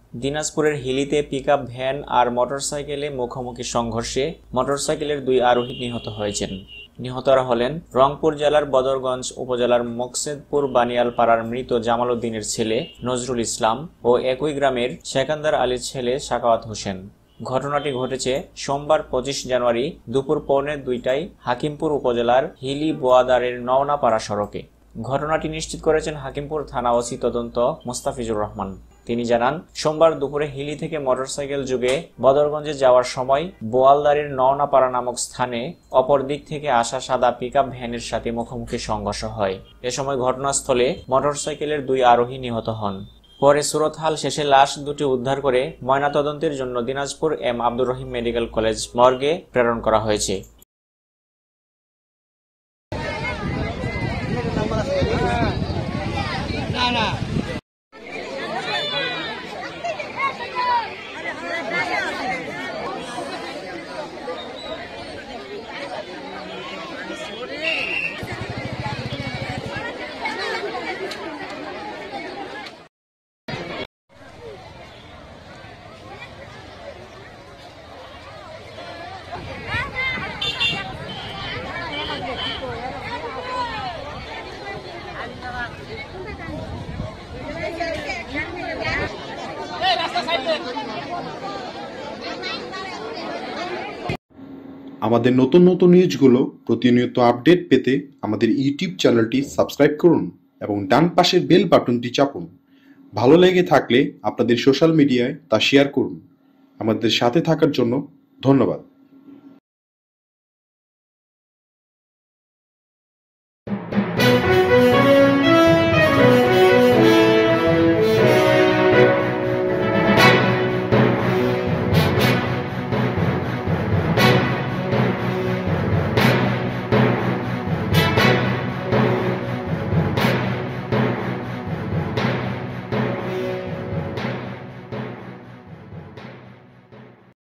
দিনাজপুরের হিলিতে pickup van আর মোটরসাইকেলে মুখোমুখি সংঘর্ষে মোটরসাইকেলের 2 আরোহী নিহত হয়েছেন। নিহতরা হলেন রংপুর জেলার বদরগঞ্জ উপজেলার মকসেদপুর বানিয়ালপাড়ার মৃত জামাল উদ্দিনের ছেলে নজরুল ইসলাম ও একই গ্রামের সেকান্দার আলীর ছেলে সাখাওয়াত হোসেন। ঘটনাটি ঘটেছে সোমবার 25 জানুয়ারি দুপুর 1:45টায় হাকিমপুর উপজেলার হিলি বোয়াদারের নওনাপাড়া সড়কে। ঘটনাটি নিশ্চিত করেছেন হাকিমপুর থানা ওসি তদন্ত মোস্তাফিজুর রহমান। তিনি জানান, সোমবার দুপুরে হিলি থেকে মোটরসাইকেল যোগে বদরগঞ্জে যাওয়ার সময় বোয়ালদারির নওনাপাড়া নামক স্থানে অপর দিক থেকে আসা সাদা পিকআপ ভ্যানের সাথে মুখোমুখি সংঘর্ষ হয়। এ সময় ঘটনাস্থলে মোটরসাইকেলের 2 আরোহী নিহত হন। পরে সুরতহাল শেষে লাশ দুটি উদ্ধার করে ময়নাতদন্তের জন্য Dinajpur M Abdur Rahim Medical College মর্গে প্রেরণ করা হয়েছে। আমাদের নতুন নতুন নিউজগুলো প্রতিনিয়ত আপডেট পেতে আমাদের ইউটিউব চ্যানেলটি সাবস্ক্রাইব করুন এবং ডান পাশের বেল বাটনটি চাপুন। ভালো লেগে থাকলে আপনাদের সোশ্যাল মিডিয়ায় তা শেয়ার করুন। আমাদের সাথে থাকার জন্য ধন্যবাদ।